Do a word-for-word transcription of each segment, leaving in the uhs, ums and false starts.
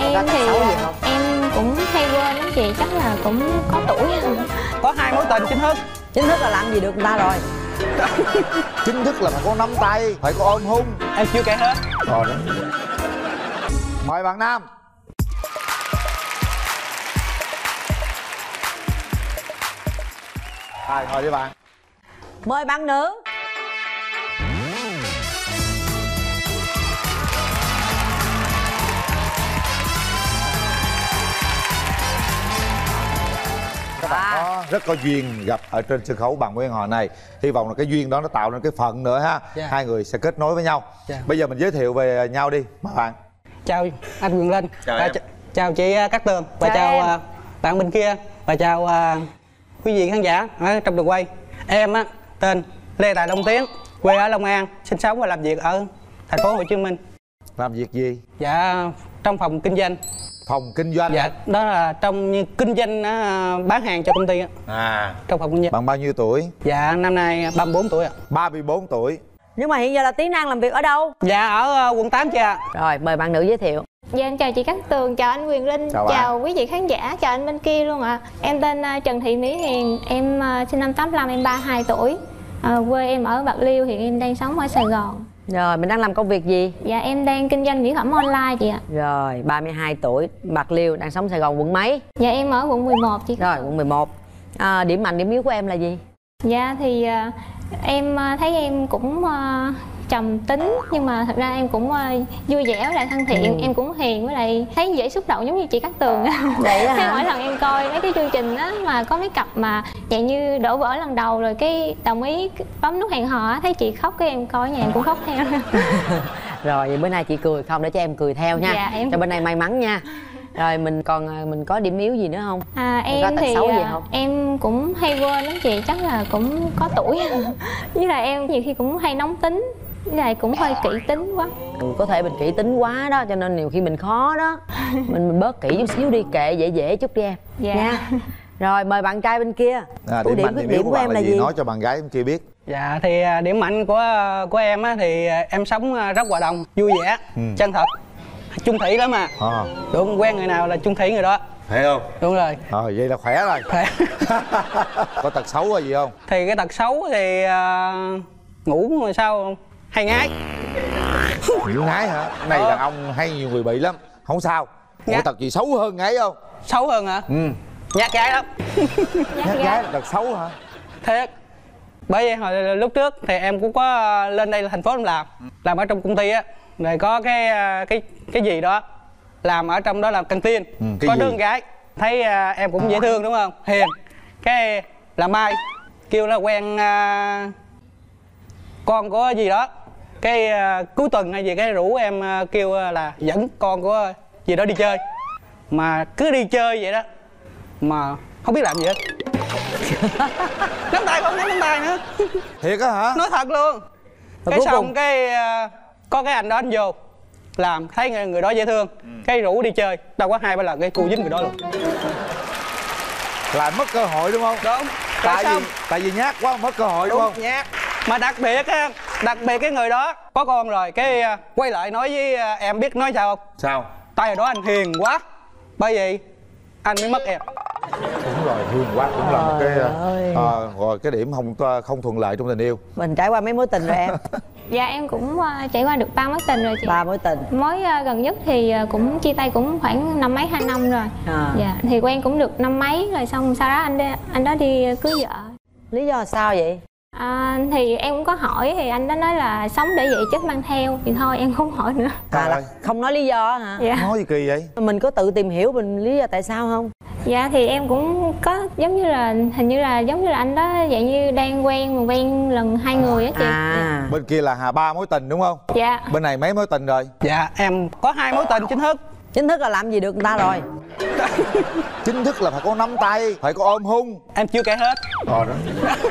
Em thì xấu gì không? em cũng hay quên lắm chị, chắc là cũng có tuổi. Có hai mối tình chính thức. Chính thức là làm gì được người ta rồi. Chính thức là phải có nắm tay, phải có ôm hôn. Em chưa kể hết. Rồi đó. Mời bạn nam. Rồi, ngồi đi bạn. Mời bạn nữ. Các bạn À. có rất có duyên gặp ở trên sân khấu bằng Nguyễn Hò này. Hy vọng là cái duyên đó nó tạo nên cái phận nữa ha. Dạ. Hai người sẽ kết nối với nhau. Dạ. Bây giờ mình giới thiệu về nhau đi, mời bạn. Chào anh Quyền Linh. Chào và em. ch chào chị Cát Tường. Và Chào chào, em. uh, bạn bên kia. Và chào uh, quý vị khán giả ở trong đường quay. Em á tên Lê Tài Long Tiến, quê ở Long An, sinh sống và làm việc ở thành phố Hồ Chí Minh. Làm việc gì? Dạ trong phòng kinh doanh. Phòng kinh doanh. Dạ đó là trong như kinh doanh uh, bán hàng cho công ty á. À. Trong phòng kinh doanh. Bạn bao nhiêu tuổi? Dạ năm nay ba mươi bốn tuổi ạ. ba mươi bốn tuổi. Nhưng mà hiện giờ là Tiến đang làm việc ở đâu? Dạ ở uh, quận tám chị ạ. Rồi mời bạn nữ giới thiệu. Dạ em chào chị Cát Tường, chào anh Quyền Linh, Chào bạn. chào quý vị khán giả, chào anh bên kia luôn ạ. Em tên uh, Trần Thị Mỹ Hiền, em uh, sinh năm tám lăm, em ba mươi hai tuổi. Uh, quê em ở Bạc Liêu, hiện em đang sống ở Sài Gòn. Rồi mình đang làm công việc gì? Dạ em đang kinh doanh mỹ phẩm online chị ạ. Rồi ba mươi hai tuổi, Bạc Liêu, đang sống Sài Gòn quận mấy? Dạ em ở quận mười một chị. Rồi quận mười một. À, điểm mạnh điểm yếu của em là gì? Dạ thì uh, em uh, thấy em cũng uh, trầm tính, nhưng mà thật ra em cũng uh, vui vẻ với lại thân thiện. Ừ. Em cũng hiền với lại thấy dễ xúc động giống như chị Cát Tường. Vậy á Thế hả? mỗi lần em coi mấy cái chương trình á mà có mấy cặp mà dạng như đổ vỡ lần đầu rồi cái đồng ý bấm nút hẹn hò á, thấy chị khóc cái em coi nhà em cũng khóc theo. Rồi vậy bữa nay chị cười không để cho em cười theo nha. Dạ, em... cho bên này may mắn nha. Rồi mình còn mình có điểm yếu gì nữa không? À Mình em thì xấu gì không? em cũng hay quên lắm chị, chắc là cũng có tuổi. Với lại em nhiều khi cũng hay nóng tính, với lại cũng hơi kỹ tính quá. Có thể mình kỹ tính quá đó cho nên nhiều khi mình khó đó. Mình mình bớt kỹ chút xíu đi, kệ dễ dễ chút đi em. Dạ. Nha. Rồi mời bạn trai bên kia. À, Ưu điểm mạnh khuyết điểm yếu của của bạn em là là gì? gì? Nói cho bạn gái bên kia biết. Dạ thì uh, điểm mạnh của của em á thì uh, em sống uh, rất hòa đồng, vui vẻ, Ừ. chân thật, chung thủy lắm mà. À. Đúng, quen người nào là chung thủy người đó. Thấy không? Đúng rồi. Ờ vậy là khỏe rồi. Khỏe. Có tật xấu hay gì không? Thì cái tật xấu thì uh, ngủ mà sao không? Hay ngái. Nhiều ngái hả? Cái này Ờ. đàn ông hay nhiều người bị lắm. Không sao. Có Ngái. tật gì xấu hơn ngái không? Xấu hơn hả? Ừ. Nhát gái lắm. Nhát gái là tật xấu hả? Thiệt. Bởi vậy hồi lúc trước thì em cũng có lên đây là thành phố em làm, làm ở trong công ty á, rồi có cái cái cái gì đó làm ở trong đó làm căng tin. Ừ, cái có gì? đứa con gái thấy uh, em cũng dễ thương đúng không, hiền, cái làm mai kêu là quen uh, con của gì đó, cái uh, cuối tuần hay gì cái rủ em uh, kêu uh, là dẫn con của gì đó đi chơi, mà cứ đi chơi vậy đó mà không biết làm gì hết. Nắm tay không nắm nắm tay nữa. Thiệt á hả? Nói thật luôn. Rồi Cái cuối xong cùng? cái uh, có cái anh đó anh vô làm thấy người, người đó dễ thương, ừ. cái rủ đi chơi đâu có hai ba lần cái cua dính người đó luôn. Lại mất cơ hội đúng không? Đúng. Tại Rồi vì tại vì nhát quá mất cơ hội đúng, đúng không? nhát. Mà đặc biệt á, đặc biệt cái người đó có con rồi cái uh, quay lại nói với uh, em biết nói sao không? Sao? Tay hồi đó anh hiền quá, bởi vì anh mới mất em. Đúng rồi, hiền quá cũng là một cái Trời ơi. uh, rồi cái điểm không không thuận lợi trong tình yêu. Mình trải qua mấy mối tình rồi em? Dạ em cũng uh, trải qua được ba mối tình rồi chị. Ba mối tình. Mối uh, gần nhất thì uh, cũng chia tay cũng khoảng năm mấy hai năm rồi. À. Dạ thì quen cũng được năm mấy rồi, xong sau đó anh đi, anh đó đi cưới vợ. Lý do sao vậy? À, thì em cũng có hỏi thì anh đó nói là sống để vậy chết mang theo, thì thôi em không hỏi nữa. À, Trời là ơi. không nói lý do hả? Dạ. Nói gì kỳ vậy? Mình có tự tìm hiểu mình lý do tại sao không? Dạ thì em cũng có giống như là hình như là giống như là anh đó dạng như đang quen mà quen lần hai người á chị. À. Bên kia là hà ba mối tình đúng không? Dạ. Bên này mấy mối tình rồi? Dạ em có hai mối tình chính thức. Chính thức là làm gì được người ta rồi. Chính thức là phải có nắm tay, phải có ôm hôn. Em chưa kể hết. Rồi đó.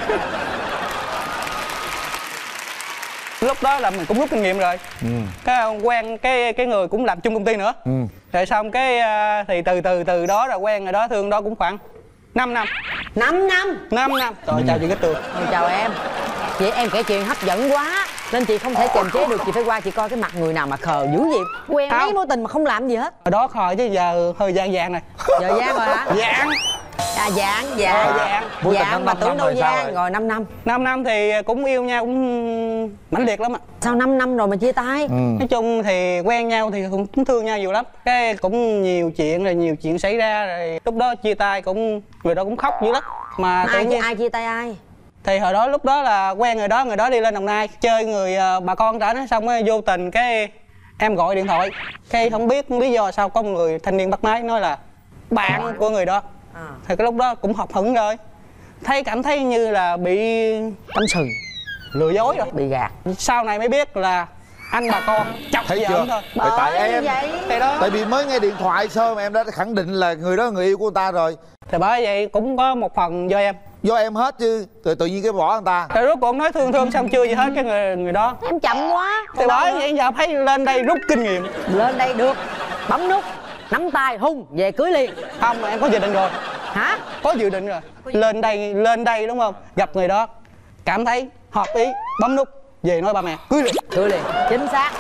Lúc đó là mình cũng rút kinh nghiệm rồi. Ừ. Cái ông quen cái cái người cũng làm chung công ty nữa. Ừ. Rồi xong cái uh, thì từ từ từ đó rồi quen rồi đó, thương đó cũng khoảng năm năm. Năm năm. năm năm. Rồi chào chị Cát Tường. Rồi, chào em. Chị em kể chuyện hấp dẫn quá. Nên chị không thể kiềm chế được, chị phải qua chị coi cái mặt người nào mà khờ dữ vậy. Quen mấy mối tình mà không làm gì hết. Hồi đó khờ chứ giờ hơi gian gian này. Giờ gian rồi hả? Dạng. À dạng, dạng. Ờ, dạng. Mối tình Dạng năm mà năm tưởng đâu rồi sao gian rồi? rồi năm năm. năm năm thì cũng yêu nhau cũng mãnh liệt lắm ạ. Sao năm năm rồi mà chia tay? Ừ. Nói chung thì quen nhau thì cũng thương nhau nhiều lắm. Cái cũng nhiều chuyện rồi nhiều chuyện xảy ra rồi lúc đó chia tay cũng người đó cũng khóc dữ lắm. Mà tự Ai, nhiên ai chia tay ai? thì hồi đó lúc đó là quen người đó, người đó đi lên Đồng Nai chơi người uh, bà con trở xong rồi vô tình cái em gọi điện thoại, cái không biết lý do sao có một người thanh niên bắt máy nói là bạn của người đó. À. Thì cái lúc đó cũng học hững rồi, thấy cảm thấy như là bị Tâm sự. lừa dối rồi. Bị gạt. Sau này mới biết là anh bà con chọc Thấy giỡn chưa? thôi. Tại, tại Bởi em vậy. Thì đó. Tại vì mới nghe điện thoại sơ mà em đã khẳng định là người đó là người yêu của người ta rồi. Thì bởi vậy cũng có một phần do em. Do em hết chứ, tự, tự nhiên cái bỏ người ta. Thì rốt cuộc nói thương thương xong chưa gì hết cái người người đó. Em chậm quá. Thì bởi vậy giờ thấy lên đây rút kinh nghiệm. Lên đây được, bấm nút, nắm tay hung về cưới liền. Không, mà em có dự định rồi. Hả? Có dự định rồi. Lên đây lên đây đúng không, gặp người đó cảm thấy hợp ý, bấm nút về nói ba mẹ cưới liền. Cưới liền, chính xác.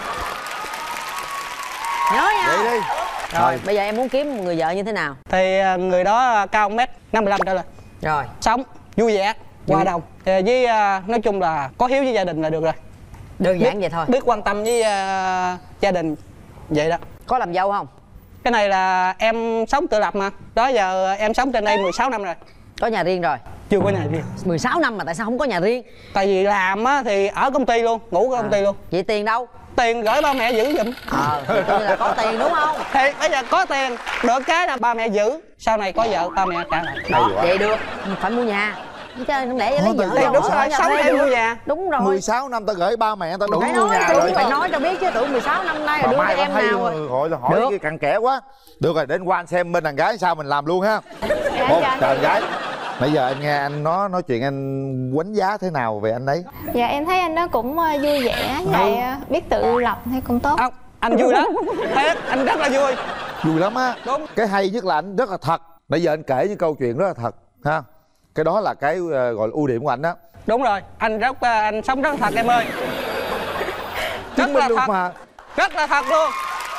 Nhớ nha. Vậy đi. Rồi, Rồi. bây giờ em muốn kiếm một người vợ như thế nào? Thì à, người đó cao một mét năm mươi lăm trở lên, Rồi. sống vui vẻ, hòa đồng. Thì với à, nói chung là có hiếu với gia đình là được rồi. Đơn giản vậy thôi. Biết quan tâm với à, gia đình vậy đó. Có làm dâu không? Cái này là em sống tự lập mà. Đó giờ em sống trên đây mười sáu năm rồi. Có nhà riêng rồi. Chưa có nhà riêng. mười sáu năm mà tại sao không có nhà riêng? Tại vì làm á thì ở công ty luôn, ngủ ở công ty luôn. Vậy tiền đâu? Tiền gửi ba mẹ giữ giùm. Ờ, thì coi như là có tiền đúng không? Thì bây giờ có tiền, được cái là ba mẹ giữ. Sau này có vợ ba mẹ trả lại. Hay quá. Vậy được, phải mua nhà. Chứ không lẽ lấy Thôi, vợ thì đâu đúng ở rồi, nhà sống thuê để được. mua nhà. Đúng rồi. mười sáu năm ta gửi ba mẹ ta đủ Phải mua nói, nhà tưởng rồi. phải nói cho biết chứ, tưởng mười sáu năm nay Bà rồi đưa Mai cho bà em thấy nào rồi. hỏi hỏi Được. cái cặn kẽ quá. Được rồi, đến qua anh xem bên đàn gái sao mình làm luôn ha. Một dạ, đàn gái. Nãy giờ anh nghe anh nói nói chuyện anh quánh giá thế nào về anh ấy? Dạ em thấy anh đó cũng ờ, vui vẻ, với lại ờ, biết tự lập thì cũng tốt. Không, anh vui lắm. Thiệt, anh rất là vui. Vui lắm á. Đúng. Cái hay nhất là anh rất là thật. Nãy giờ anh kể những câu chuyện rất là thật ha. Cái đó là cái uh, gọi là ưu điểm của anh đó. Đúng rồi, anh rất anh sống rất là thật em ơi. Rất Chứng minh là luôn thật. mà. Rất là thật luôn.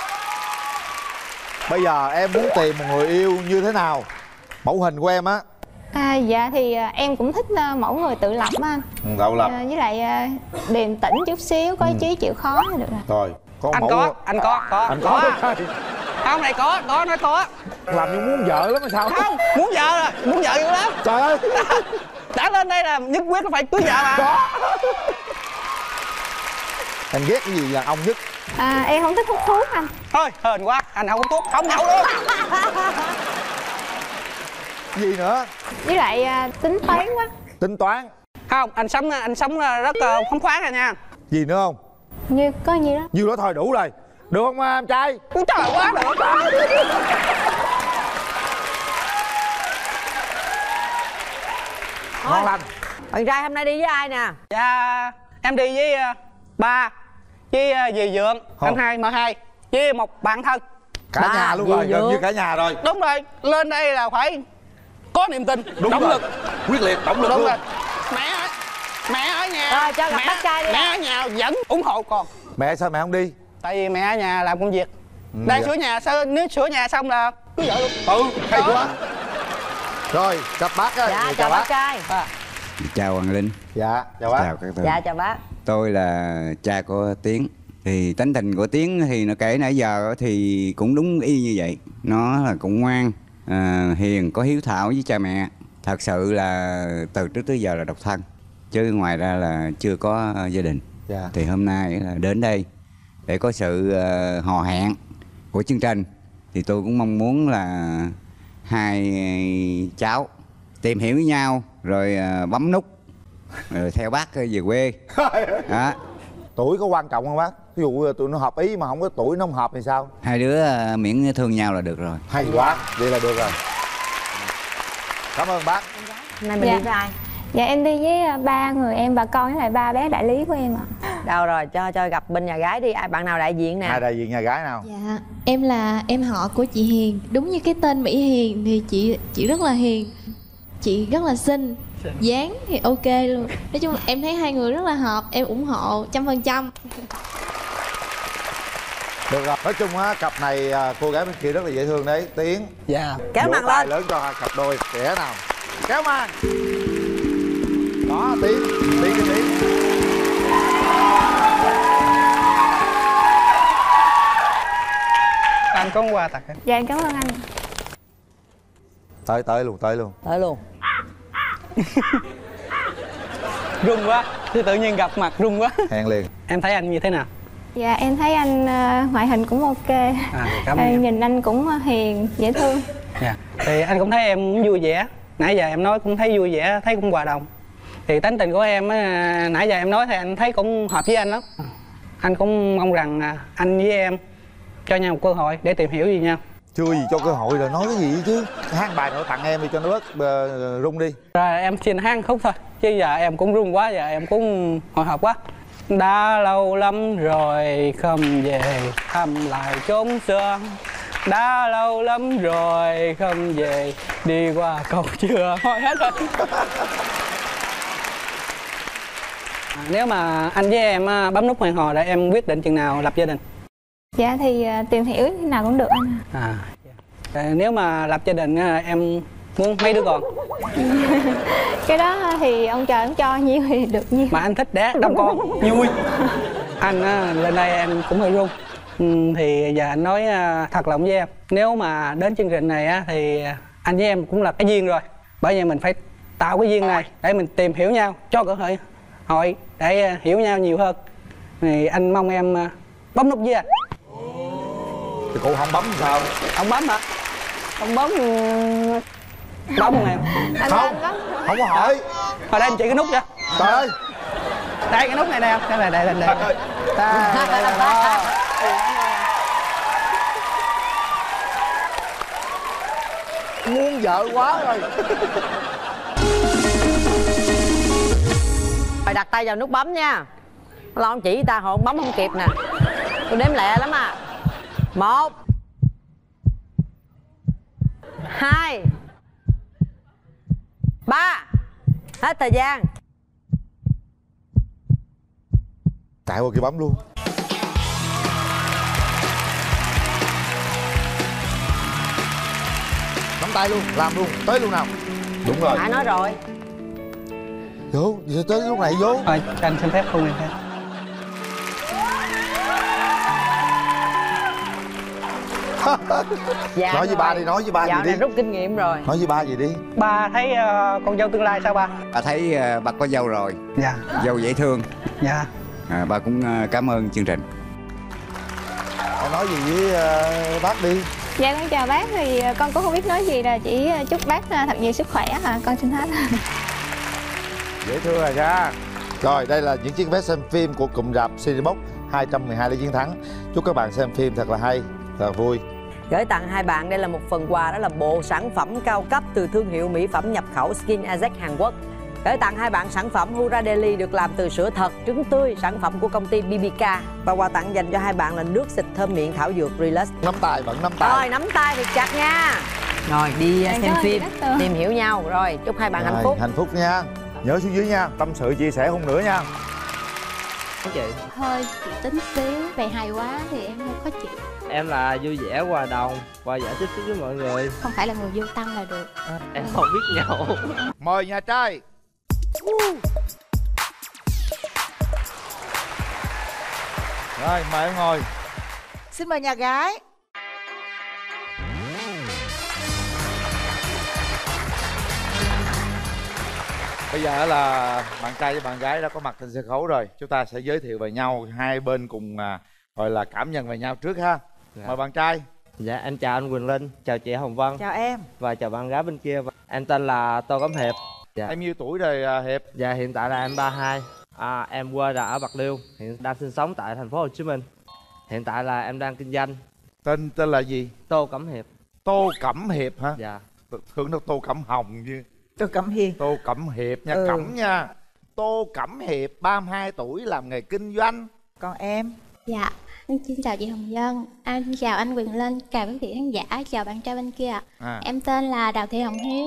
Bây giờ em muốn tìm một người yêu như thế nào? Mẫu hình của em á. À, dạ thì ờ, em cũng thích ờ, mẫu người tự lập á anh. Tự lập. Ờ, với lại ờ, điềm tĩnh chút xíu, có ý chí chịu khó là được rồi. Rồi, có Anh mẫu. có, anh có, có. Anh có. À. Không này có, có nói có. Làm như muốn vợ lắm hay sao? Không, muốn vợ rồi, muốn vợ dữ lắm. Trời ơi. Đã lên đây là nhất quyết nó phải cưới vợ mà. Có. Em ghét cái gì đàn ông nhất? À, em không thích hút thuốc anh. Thôi, hên quá, anh không hút thuốc, không nhậu luôn. Gì nữa? Với lại ờ, tính toán quá. Tính toán. Không, anh sống anh sống rất uh, phóng khoáng rồi nha. Gì nữa không? Như có gì đó. Nhiêu đó thôi đủ rồi. Được không em trai? Úi trời quá được. Ngon lành. Bạn trai hôm nay đi với ai nè? Dạ, em đi với uh, ba, với uh, dì Dượng, anh hai, M hai, với một bạn thân. Cả Ba, nhà luôn gì rồi, gần Dượng? như cả nhà rồi. Đúng rồi, lên đây là phải có niềm tin, Đúng động rồi. lực. Quyết liệt, động lực Đúng luôn. rồi. Mẹ ở- mẹ ở nhà. Rồi, cho gặp mẹ, bác trai đi Mẹ ạ. ở nhà vẫn ủng hộ con. Mẹ sao mẹ không đi? Tại vì mẹ ở nhà làm công việc. Ừ, Đang dạ. sửa nhà, sao nếu sửa nhà xong là cứ vợ luôn. Ừ, hay Đó. quá. Rồi, gặp bác á. Dạ, Dạ, chào bác trai. À, Chào Hoàng Linh. Dạ, chào bác. Chào các bạn. Dạ, chào bác. Tôi là cha của Tiến. Thì tính tình của Tiến thì nó kể nãy giờ thì cũng đúng y như vậy. Nó là cũng ngoan, à, hiền, có hiếu thảo với cha mẹ. Thật sự là từ trước tới giờ là độc thân, chứ ngoài ra là chưa có gia đình. Dạ. Thì hôm nay là đến đây để có sự uh, hò hẹn của chương trình. Thì tôi cũng mong muốn là hai cháu tìm hiểu với nhau rồi uh, bấm nút rồi theo bác về quê. Đó. Tuổi có quan trọng không bác? Ví dụ tụi nó hợp ý mà không có tuổi nó không hợp thì sao? Hai đứa uh, miễn thương nhau là được rồi. Hay quá, vậy là được rồi. Cảm ơn bác. Hôm nay mình Dạ. đi với ai? Dạ em đi với ờ, ba người em, bà con với lại ba bé đại lý của em ạ. Đâu rồi, cho cho gặp bên nhà gái đi. Ai bạn nào đại diện nè? Hai đại diện nhà gái nào? Dạ, em là em họ của chị Hiền. Đúng như cái tên Mỹ Hiền thì chị chị rất là hiền. Chị rất là xinh Dáng thì ok luôn. Nói chung là em thấy hai người rất là hợp. Em ủng hộ trăm phần trăm. Được rồi, nói chung á cặp này à, cô gái bên kia rất là dễ thương đấy. Tiến. Dạ. Kéo Vỗ màn tay lên. lớn cho cặp đôi trẻ nào. Kéo màn. Đó, Tiến, Tiến cái Tiến. Anh có quà tặng em. Dạ em cảm ơn anh. Tới tới luôn, tới luôn. Tới luôn. Run quá, thì tự nhiên gặp mặt run quá. Hẹn liền. Em thấy anh như thế nào? Dạ em thấy anh ờ, ngoại hình cũng ok. À, cảm ơn Ờ, em. nhìn anh cũng hiền, dễ thương. Dạ. Thì anh cũng thấy em cũng vui vẻ. Nãy giờ em nói cũng thấy vui vẻ, thấy cũng hòa đồng. Thì tính tình của em á, nãy giờ em nói thì anh thấy cũng hợp với anh lắm. Anh cũng mong rằng à, anh với em cho nhau một cơ hội để tìm hiểu gì nhau. Chưa gì cho cơ hội rồi nói cái gì chứ. Hát bài nữa tặng em đi cho nó bớt uh, rung đi. Rồi em xin hát khúc thôi. Chứ giờ em cũng run quá, giờ em cũng hồi hộp quá. Đã lâu lắm rồi không về thăm lại chốn xưa. Đã lâu lắm rồi không về đi qua cầu chưa. Thôi hết rồi. À, nếu mà anh với em á, bấm nút hẹn hò để em quyết định chừng nào lập gia đình? Dạ thì ờ, tìm hiểu thế nào cũng được anh. À, à, nếu mà lập gia đình á, em muốn mấy đứa con? Cái đó thì ông trời ông cho nhiêu thì được nhiêu. Mà anh thích đẻ đông con vui. Anh á, lên đây em cũng hơi run. Ừ, thì giờ anh nói à, thật lòng với em, nếu mà đến chương trình này á, thì anh với em cũng là cái duyên rồi. Bởi vì mình phải tạo cái duyên này để mình tìm hiểu nhau, cho cơ hội hội để à, hiểu nhau nhiều hơn. Thì anh mong em à, bấm nút với anh. Thì cô không bấm thì sao? Ông bấm hả? Ông bấm ừ, bấm không em? Anh Không, lên lắm. không có hỏi. Hồi đây em chỉ cái nút vậy. Trời ơi. Đây cái nút này nè, cái này đây lên đây. Ta, đây là đó. Muôn vợ quá rồi. Rồi đặt tay vào nút bấm nha. Lo ông chỉ ta hồi ông bấm không kịp nè. Tôi đếm lẹ lắm à. Một, hai, ba. Hết thời gian. Chạy qua kia bấm luôn. Nắm tay luôn, làm luôn, tới luôn nào. Đúng rồi. Nãy nói rồi. Vô, giờ tới lúc này vô. Thôi, cho anh xin phép hôn em phép. Dạ Nói với ba đi, nói với ba Dạo gì đi. này rút kinh nghiệm rồi. Nói với ba gì đi. Ba thấy uh, con dâu tương lai sao ba? Bà thấy uh, bà có dâu rồi, Dạ. dâu dễ thương. Dạ. À, bà cũng uh, cảm ơn chương trình. Hãy nói gì với uh, bác đi. Dạ con chào bác, thì con cũng không biết nói gì, là chỉ chúc bác thật nhiều sức khỏe hả, con xin hết. Dễ thương rồi nha. Rồi đây là những chiếc vé xem phim của cụm rạp Cinebox hai trăm mười hai để chiến thắng. Chúc các bạn xem phim thật là hay, thật là vui. Gửi tặng hai bạn đây là một phần quà, đó là bộ sản phẩm cao cấp từ thương hiệu mỹ phẩm nhập khẩu Skin Azek Hàn Quốc. Gửi tặng hai bạn sản phẩm Hura Daily được làm từ sữa thật, trứng tươi, sản phẩm của công ty bê bê ca. Và quà tặng dành cho hai bạn là nước xịt thơm miệng thảo dược Relax. Nắm tay, vẫn nắm tay. Rồi nắm tay thì chặt nha. Rồi đi Em xem cảm ơn phim, chị Đắc Tường. tìm hiểu nhau. Rồi chúc hai bạn Rồi, hạnh phúc. hạnh phúc nha. Nhớ xuống dưới nha, tâm sự chia sẻ không nữa nha. Chị, Hơi chị tính xíu. Về hay quá thì em hơi khó chịu. em là vui vẻ, hòa đồng và giải thích với mọi người. Không phải là người vô tâm là được. À, em không biết nhậu. Mời nhà trai. Rồi mời em ngồi. Xin mời nhà gái. Bây giờ là bạn trai với bạn gái đã có mặt trên sân khấu rồi. Chúng ta sẽ giới thiệu về nhau, hai bên cùng à, gọi là cảm nhận về nhau trước ha. Dạ. Mời bạn trai. Dạ, em chào anh Quỳnh Linh, chào chị Hồng Vân Chào em. và chào bạn gái bên kia. Em tên là Tô Cẩm Hiệp. Dạ. Em nhiêu tuổi rồi à, Hiệp? Dạ, hiện tại là em ba mươi hai. À, em quê là ở Bạc Liêu, hiện đang sinh sống tại thành phố Hồ Chí Minh. Hiện tại là em đang kinh doanh. Tên tên là gì? Tô Cẩm Hiệp. Tô Cẩm Hiệp hả? Dạ. Thường nó Tô Cẩm Hồng chứ. Tôi Cẩm Hiền. Tô Cẩm Hiệp nha, Ừ. Cẩm nha. Tô Cẩm Hiệp, ba mươi hai tuổi, làm nghề kinh doanh. Còn em? Dạ, em xin chào chị Hồng Vân. Em xin chào anh Quỳnh Linh, chào quý vị khán giả, chào bạn trai bên kia. À. Em tên là Đào Thị Hồng Hiếu.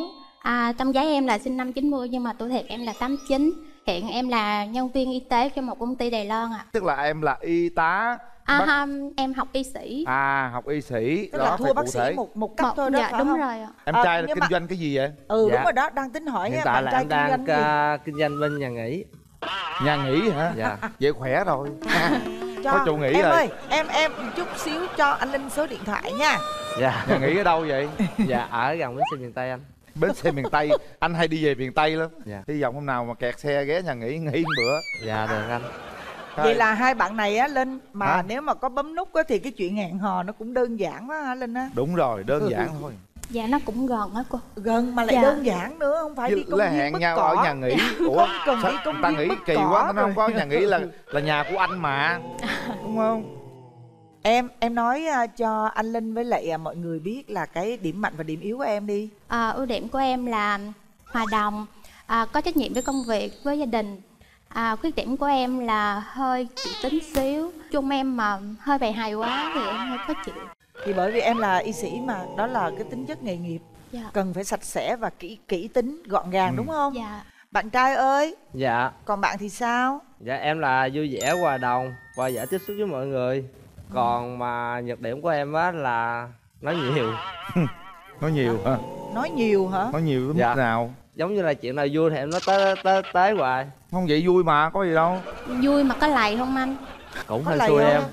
À, trong giấy em là sinh năm chín mươi nhưng mà tuổi thiệt em là tám chín. Hiện em là nhân viên y tế cho một công ty Đài Loan ạ. À. Tức là em là y tá. À, bác... không, em học y sĩ. À, học y sĩ. Tức đó, là thua bác sĩ thể. một một cấp một, thôi đó, dạ, phải đúng không? rồi ạ. Em À, trai là nhưng kinh mà... doanh cái gì vậy? Ừ Dạ. đúng rồi đó, đang tính hỏi Hiện nha, tại bạn là trai em kinh doanh đang gì? uh, kinh doanh bên nhà nghỉ. Nhà nghỉ hả? Dạ. Vậy khỏe rồi. Cho... Có chủ nghỉ em rồi. ơi, em em chút xíu cho anh Linh số điện thoại nha. Dạ. Nhà nghỉ ở đâu vậy? Dạ, ở gần bến xe miền Tây anh. Bến xe miền Tây. Anh hay đi về miền Tây lắm. Dạ. Hy vọng hôm nào mà kẹt xe ghé nhà nghỉ nghỉ một bữa. Dạ được anh. Vậy là hai bạn này á Linh, mà hả? nếu mà có bấm nút á thì cái chuyện hẹn hò nó cũng đơn giản quá hả Linh á? Đúng rồi, đơn Ừ. giản thôi. Dạ nó cũng gần á cô. Gần mà lại Dạ. đơn giản nữa, không phải Chứ đi công là viên hẹn bứt nhau cỏ. ở nhà nghỉ. Ủa Không cần sao đi công ta viên nghĩ bứt kỳ cỏ quá, nó rồi. không có nhà nghỉ là là nhà của anh mà. Đúng không? Em em nói uh, cho anh Linh với lại uh, mọi người biết là cái điểm mạnh và điểm yếu của em đi. À, ưu điểm của em là hòa đồng, à, có trách nhiệm với công việc, với gia đình. À, khuyết điểm của em là hơi kỹ tính xíu. Chung em mà hơi bày hài quá thì em hơi khó chịu. Thì bởi vì em là y sĩ mà, đó là cái tính chất nghề nghiệp. Dạ. Cần phải sạch sẽ và kỹ kỹ tính, gọn gàng Ừ. đúng không? Dạ. Bạn trai ơi, Dạ. còn bạn thì sao? Dạ em là vui vẻ, hòa đồng và dễ tiếp xúc với mọi người. Còn mà nhược điểm của em á là nói nhiều. Nói nhiều hả? Nói nhiều hả? Nói nhiều cái Dạ. mức nào? Giống như là chuyện nào vui thì em nói tới tới tới hoài. Không vậy vui mà, có gì đâu. Vui mà có lầy không anh? Cũng Có hơi lầy xui không? em.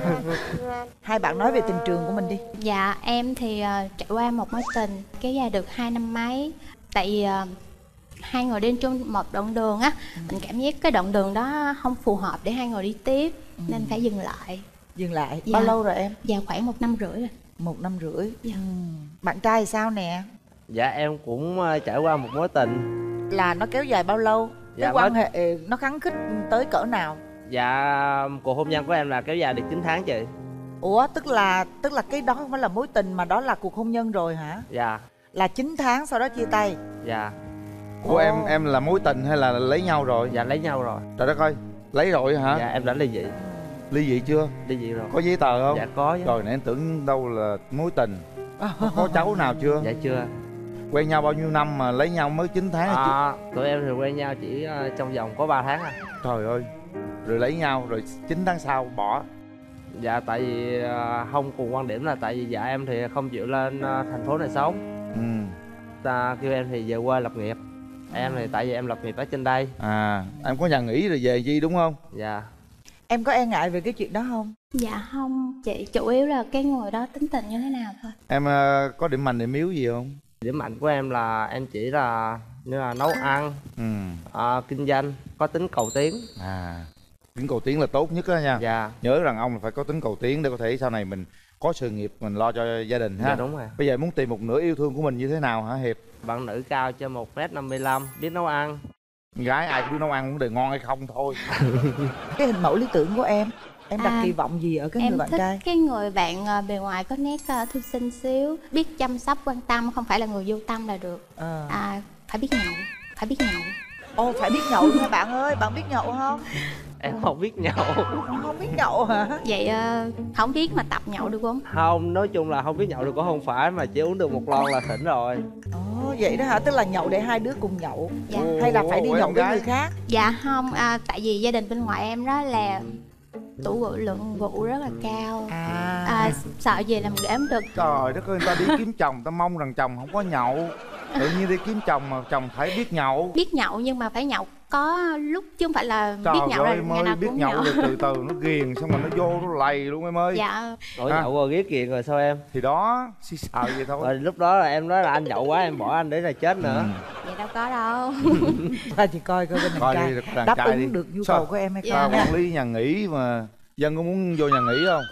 Hai bạn nói về tình trường của mình đi. Dạ em thì uh, trải qua một mối tình kéo dài được hai năm mấy. Tại vì uh, hai người đi chung một đoạn đường á, ừ. mình cảm giác cái đoạn đường đó không phù hợp để hai người đi tiếp, ừ. nên phải dừng lại. Dừng lại. Dạ. Bao lâu rồi em? Dạ khoảng một năm rưỡi rồi. Một năm rưỡi. Dạ. Ừ. Bạn trai thì sao nè? Dạ em cũng uh, trải qua một mối tình. Là nó kéo dài bao lâu? Dạ, cái quan hệ nó khắng khích tới cỡ nào? Dạ cuộc hôn nhân của em là kéo dài được chín tháng chị. Ủa tức là tức là cái đó không phải là mối tình mà đó là cuộc hôn nhân rồi hả? Dạ. Là chín tháng sau đó chia tay. Dạ. Của em em là mối tình hay là lấy nhau rồi? Dạ lấy nhau rồi. Trời đất ơi, lấy rồi hả? Dạ em đã ly dị. Ly dị chưa? Ly dị rồi. Có giấy tờ không? Dạ có chứ. Rồi nãy em tưởng đâu là mối tình. Có, có cháu nào chưa? Dạ chưa. Quen nhau bao nhiêu năm mà lấy nhau mới chín tháng à, À, tụi em thì quen nhau chỉ uh, trong vòng có ba tháng à. Trời ơi. Rồi lấy nhau rồi chín tháng sau bỏ. Dạ tại vì uh, không cùng quan điểm là tại vì dạ em thì không chịu lên uh, thành phố này sống. Ừ. Ta kêu em thì về quê lập nghiệp. Em thì tại vì em lập nghiệp ở trên đây. À, em có nhà nghỉ rồi về chi đúng không? Dạ. Em có e ngại về cái chuyện đó không? Dạ không chị, chủ yếu là cái người đó tính tình như thế nào thôi. Em uh, có điểm mạnh điểm yếu gì không? Điểm mạnh của em là em chỉ là như là nấu ăn, Ừ. uh, kinh doanh, có tính cầu tiến. À, tính cầu tiến là tốt nhất đó nha. Dạ. Nhớ rằng ông là phải có tính cầu tiến để có thể sau này mình có sự nghiệp, mình lo cho gia đình ha. Dạ đúng rồi. Bây giờ muốn tìm một nửa yêu thương của mình như thế nào hả Hiệp? Bạn nữ cao trên một mét năm mươi lăm, biết nấu ăn. Gái ai cũng biết nấu ăn, vấn đề ngon hay không thôi. Cái hình mẫu lý tưởng của em, em đặt À, kỳ vọng gì ở cái em người bạn thích trai? cái người bạn uh, bề ngoài có nét uh, thư sinh xíu, biết chăm sóc quan tâm, không phải là người vô tâm là được. Ờ. À, phải biết nhậu, phải biết nhậu. Ồ, phải biết nhậu nha bạn ơi, bạn biết nhậu không? Em không biết nhậu. Không biết nhậu hả? Vậy uh, không biết mà tập nhậu được không? Không, nói chung là không biết nhậu được cũng không phải, mà chỉ uống được một lon là thỉnh rồi. Ồ, vậy đó hả? Tức là nhậu để hai đứa cùng nhậu. Dạ. Hay là phải đi Ủa, nhậu em với gái? người khác? Dạ không, à, tại vì gia đình bên ngoại em đó là tủ rượu lượng rượu rất là cao. À, À, sợ gì làm ghẻ không được. Trời đất ơi, người ta đi kiếm chồng, người ta mong rằng chồng không có nhậu. Tự nhiên đi kiếm chồng mà chồng phải biết nhậu. Biết nhậu nhưng mà phải nhậu có lúc, chứ không phải là Trời biết nhậu là ơi, ngày mới nào biết cũng nhậu nhậu. rồi từ từ nó ghiền, xong rồi nó vô nó lầy luôn em ơi. Dạ. Ủa À. nhậu rồi ghét kiền rồi sao em? Thì đó, xì xào vậy thôi. Rồi lúc đó là em nói là anh nhậu quá em bỏ anh để là chết nữa. Ừ. Vậy đâu có đâu. thôi thì coi coi bên Coi đàn đi, trai đàn đáp trai ứng đi. được nhu Sao? cầu của em hay Dạ. không À, nha. quản lý nhà nghỉ mà Dân có muốn vô nhà nghỉ không?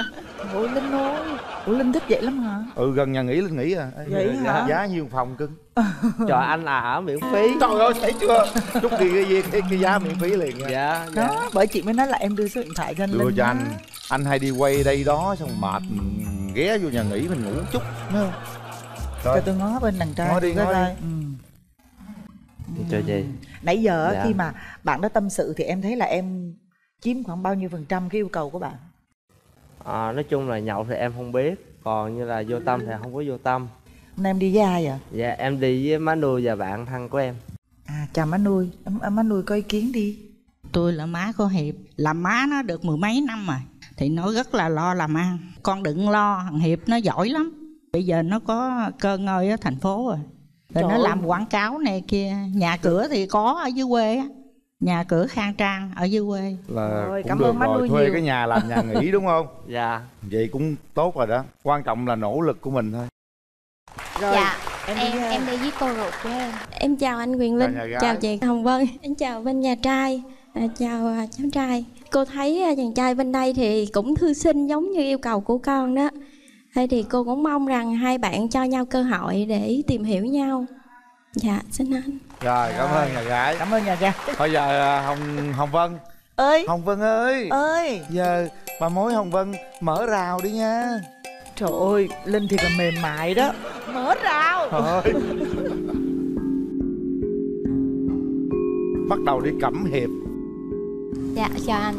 Ủa Linh ơi, ủa Linh thích vậy lắm hả? Ừ, gần nhà nghỉ Linh nghỉ à. Vậy hả? Giá nhiêu phòng cưng? Trời anh là ở miễn phí. Trời ơi, thấy chưa? Chút đi cái, cái, cái, cái giá miễn phí liền nha. Dạ, dạ. Đó, bởi chị mới nói là em đưa số điện thoại cho anh Đưa Linh cho đó. anh. Anh hay đi quay đây đó, xong mệt ghé vô nhà nghỉ mình ngủ chút, thấy không? Cho tôi ngó bên đàn trai. Ngó đi, coi ngó đi. coi. Ừ. Cho gì? Nãy giờ Dạ. khi mà bạn đó tâm sự thì em thấy là em chiếm khoảng bao nhiêu phần trăm cái yêu cầu của bạn? À, nói chung là nhậu thì em không biết, còn như là vô tâm thì không có vô tâm. Hôm nay em đi với ai vậy? Dạ em đi với má nuôi và bạn thân của em. À chào má nuôi, em má nuôi có ý kiến đi. Tôi là má của Hiệp, làm má nó được mười mấy năm rồi thì nó rất là lo làm ăn. Con đừng lo, thằng Hiệp nó giỏi lắm. Bây giờ nó có cơ ngơi ở thành phố rồi. Rồi nó làm quảng cáo này kia. Nhà cửa thì có ở dưới quê á. Nhà cửa khang trang ở dưới quê. Là rồi, cũng cảm được ơn má rồi, nuôi thuê nhiều. cái nhà làm nhà nghỉ đúng không? Dạ. Vậy cũng tốt rồi đó. Quan trọng là nỗ lực của mình thôi. Rồi, Dạ em em đi, em, em đi với cô ruột của em. Em chào anh Quyền Linh, Chào nhà gái. chào chị Hồng Vân, em chào bên nhà trai, à, chào à, cháu trai. Cô thấy à, chàng trai bên đây thì cũng thư sinh giống như yêu cầu của con đó. Thế thì cô cũng mong rằng hai bạn cho nhau cơ hội để tìm hiểu nhau. Dạ, xin anh. Rồi, cảm ơn nhà gái. Cảm ơn nhà gái. Bây giờ à, Hồng Hồng Vân. Ơi. Hồng Vân ơi. Ơi. Giờ bà mối Hồng Vân mở rào đi nha. Trời ơi, Linh thì còn mềm mại đó. Mở rào. Thôi. Bắt đầu đi Cẩm Hiệp. Dạ chào anh.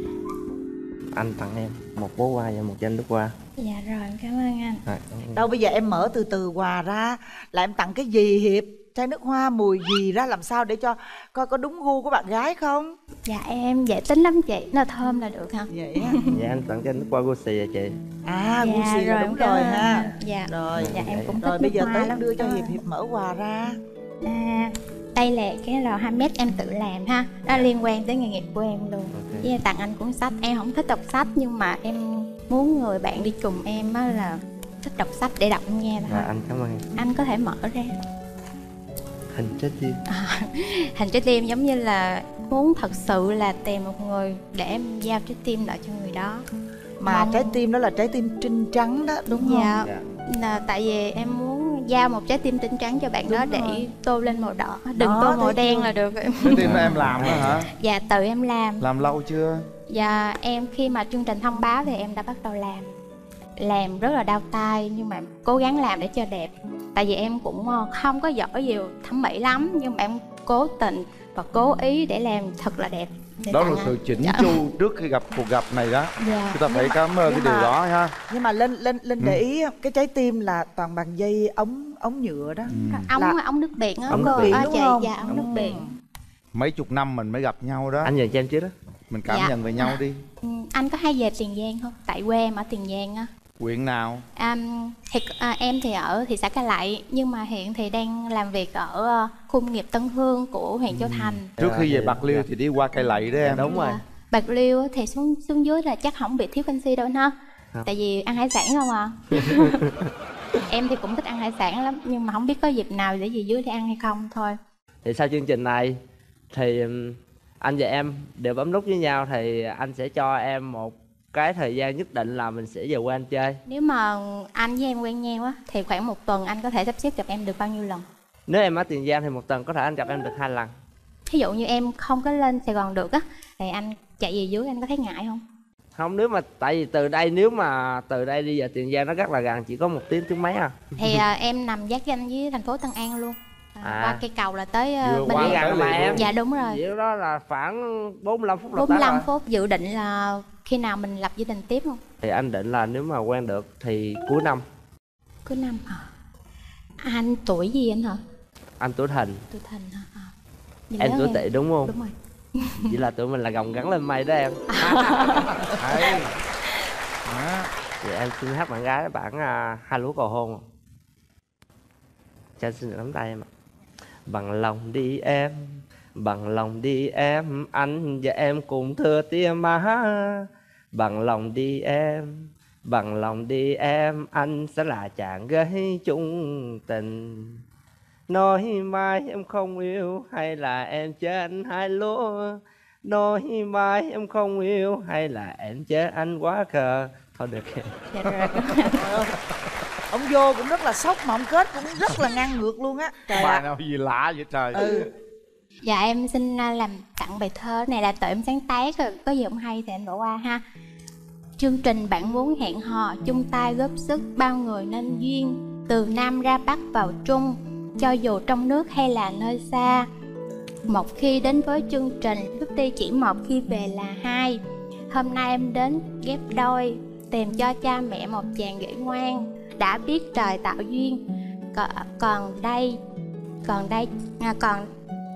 Anh tặng em một bó hoa và một chai nước hoa. Dạ rồi em cảm ơn anh. À, Đâu bây giờ em mở từ từ quà ra là em tặng cái gì Hiệp? Chai nước hoa mùi gì ra làm sao để cho coi có đúng gu của bạn gái không? Dạ em dễ tính lắm chị, nó thơm là được hả? Vậy á. Dạ anh tặng chai nước hoa Gucci à chị. À, Dạ, Gucci là rồi, đúng cảm rồi ơn ha. anh. Dạ. Rồi. Dạ em cũng thích Rồi bây nước giờ hoa tới lắm. đưa cho Ờ. Hiệp, Hiệp mở quà ra. À, đây là cái lò handmade em tự làm ha. Nó liên quan tới nghề nghiệp của em luôn. Ok. Với tặng anh cuốn sách. Em không thích đọc sách nhưng mà em muốn người bạn đi cùng em á là thích đọc sách để đọc nghe thôi. Dạ anh cảm ơn em. Anh có thể mở ra. Hình trái tim. À, hình trái tim giống như là muốn thật sự là tìm một người để em giao trái tim lại cho người đó. Mà Mong- trái tim đó là trái tim trinh trắng đó, đúng không? Dạ. Dạ. Là tại vì em muốn giao một trái tim trinh trắng cho bạn Đúng đó để rồi. tô lên màu đỏ, đừng Đó, tô thấy màu đen chưa? là được. Trái tim đó em làm đó hả? Dạ tự em làm. Làm lâu chưa? Và em khi mà chương trình thông báo thì em đã bắt đầu làm. Làm rất là đau tay nhưng mà cố gắng làm để cho đẹp. Tại vì em cũng ờ, không có giỏi về thẩm mỹ lắm nhưng mà em cố tình và cố ý để làm thật là đẹp. để Đó tặng là anh. sự chỉnh Dạ. chu trước khi gặp cuộc gặp này đó. Dạ. Chúng ta phải Nhưng mà- cảm ơn cái nhưng điều mà- đó ha. Nhưng mà Linh Linh Linh Ừ. để ý cái trái tim là toàn bằng dây ống ống nhựa đó. Ống Là- ống nước biển á. Ống nước cô. biển Ờ, đúng chị, không? Dạ ống nước biển. Mấy chục năm mình mới gặp nhau đó. Anh nhận cho em trước đó. Mình cảm Dạ. nhận về nhau đi. Ừ, anh có hay về Tiền Giang không? Tại quê em ở Tiền Giang á. Huyện nào? À, thì, à, em thì ở thị xã Cai Lậy nhưng mà hiện thì đang làm việc ở ờ, khu công nghiệp Tân Hương của huyện Châu Thành. Trước khi về dạ, Bạc Liêu dạ. thì đi qua Cây Lậy đó em. Đúng rồi. Dạ. Bạc Liêu thì xuống xuống dưới là chắc không bị thiếu canxi đâu ha. Không. Tại vì ăn hải sản không à. Em thì cũng thích ăn hải sản lắm nhưng mà không biết có dịp nào để về dưới để ăn hay không thôi. Thì sau chương trình này thì ừm, anh và em đều bấm nút với nhau thì anh sẽ cho em một cái thời gian nhất định là mình sẽ về quê anh chơi. Nếu mà anh với em quen nhau á thì khoảng một tuần anh có thể sắp xếp gặp em được bao nhiêu lần? Nếu em ở Tiền Giang thì một tuần có thể anh gặp em được hai lần. Ví dụ như em không có lên Sài Gòn được á thì anh chạy về dưới anh có thấy ngại không? Không, nếu mà tại vì từ đây nếu mà từ đây đi về Tiền Giang nó rất là gần, chỉ có một tiếng tiếng mấy à. Thì à, em nằm giáp ranh với thành phố Tân An luôn. À, À. Qua cây cầu là tới à, Vừa bên qua kia. gần mà em. Dạ đúng rồi. Vậy đó là khoảng bốn mươi lăm phút là bốn mươi tới lăm rồi. phút. Dự định là khi nào mình lập gia đình tiếp không? Thì anh định là nếu mà quen được thì cuối năm. Cuối năm hả? Anh tuổi gì anh hả? Anh tuổi Thìn, Tuổi Thìn hả? À. Vậy em lớn tuổi Tỵ đúng không? Đúng rồi. Vậy là tụi mình là gồng gắn lên mây đó em. Đấy. Đó. Vậy em xin hát bạn gái bản uh, hai lúa cầu hôn. Cho anh xin được nắm tay em ạ. Bằng lòng đi em, bằng lòng đi em, anh và em cùng thừa tia má. Bằng lòng đi em, bằng lòng đi em, anh sẽ là chàng gái chung tình. Nói mai em không yêu hay là em chê anh hai lúa. Nói mai em không yêu hay là em chê anh quá khờ. Thôi được. Dạ rồi. Ông vô cũng rất là sốc mà ông kết cũng rất là ngang ngược luôn á. Trời Bài ạ. nào gì lạ vậy trời. Ừ. Dạ em xin à, làm tặng bài thơ này là tự em sáng tác rồi. Có gì không hay thì anh bỏ qua ha. Chương trình bạn muốn hẹn hò chung tay góp sức bao người nên duyên. Từ Nam ra Bắc vào Trung, cho dù trong nước hay là nơi xa. Một khi đến với chương trình, phút đi chỉ một khi về là hai. Hôm nay em đến ghép đôi, tìm cho cha mẹ một chàng rể ngoan. Đã biết trời tạo duyên, còn, còn đây còn đây à, còn